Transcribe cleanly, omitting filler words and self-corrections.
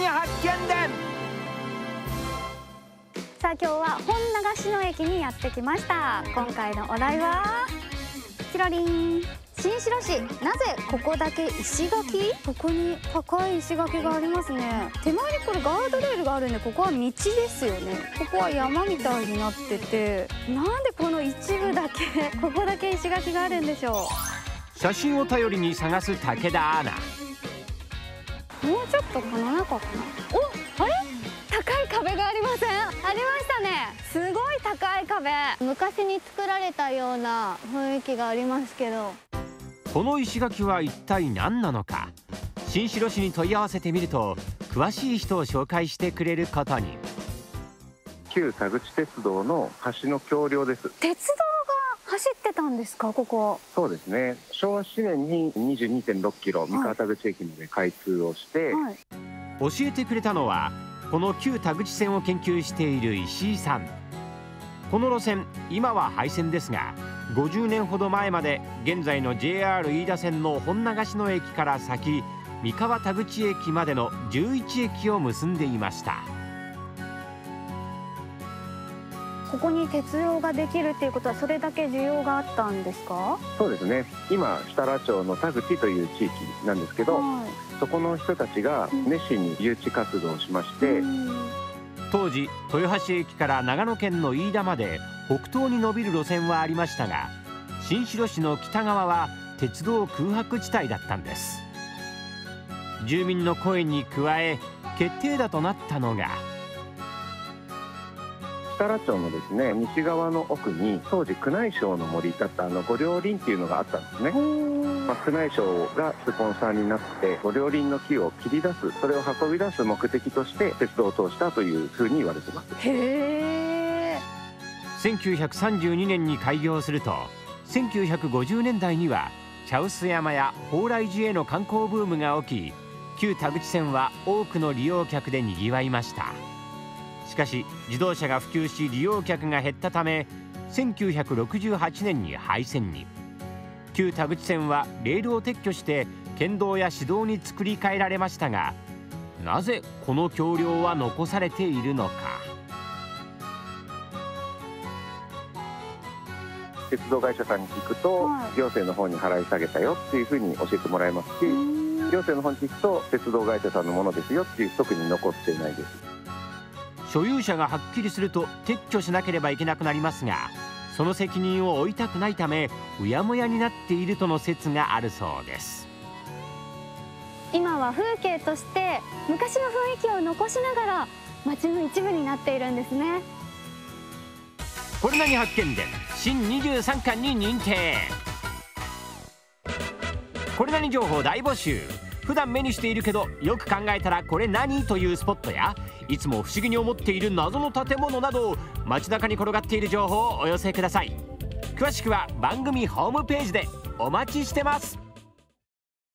発見伝。 さあ今日は本長篠駅にやってきました。今回のお題はチロリン。新城市、なぜここだけ石垣？ここに高い石垣がありますね。手前にこれガードレールがあるんで、ここは道ですよね。ここは山みたいになってて、なんでこの一部だけここだけ石垣があるんでしょう。写真を頼りに探す武田アナ。 もうちょっとこの中かな。お、あれ？高い壁がありません？ありましたね。すごい高い壁。昔に作られたような雰囲気がありますけど。 この石垣は一体何なのか。新城市に問い合わせてみると、詳しい人を紹介してくれることに。 旧田口鉄道の橋の橋梁です。 鉄道が走ってたんですか、ここ？ そうですね。昭和7年に 22.6 キロ三河田口駅まで開通をして、 はい、教えてくれたのはこの旧田口線を研究している石井さん。この路線、今は廃線ですが、50年ほど前まで現在の JR 飯田線の本長篠駅から先、三河田口駅までの11駅を結んでいました。 ここに鉄道ができるっていうことは、それだけ需要があったんですか？ そうですね。今設楽町の田口という地域なんですけど、はい、そこの人たちが熱心に誘致活動をしまして、 当時豊橋駅から長野県の飯田まで北東に伸びる路線はありましたが、新城市の北側は鉄道空白地帯だったんです。住民の声に加え、決定打となったのが設楽町のですね、西側の奥に当時宮内省の森だった御両林っていうのがあったんですね。宮内省がスポンサーになって御両林の木を切り出す、それを運び出す目的として鉄道を通したというふうに言われてます。 へー。 1932年に開業すると、1950年代には茶臼山や蓬莱寺への観光ブームが起き、旧田口線は多くの利用客でにぎわいました。しかし自動車が普及し利用客が減ったため、1968年に廃線に。旧田口線はレールを撤去して県道や市道に作り変えられましたが、なぜこの橋梁は残されているのか。 鉄道会社さんに聞くと、行政の方に払い下げたよっていうふうに教えてもらえますし、行政の方に聞くと鉄道会社さんのものですよっていう、特に残っていないです。 所有者がはっきりすると撤去しなければいけなくなりますが、その責任を負いたくないためうやむやになっているとの説があるそうです。 今は風景として昔の雰囲気を残しながら街の一部になっているんですね。 これ何発見伝新23巻に認定。これ何情報大募集。普段目にしているけどよく考えたらこれ何というスポットや、いつも不思議に思っている謎の建物など、街中に転がっている情報をお寄せください。詳しくは番組ホームページでお待ちしてます。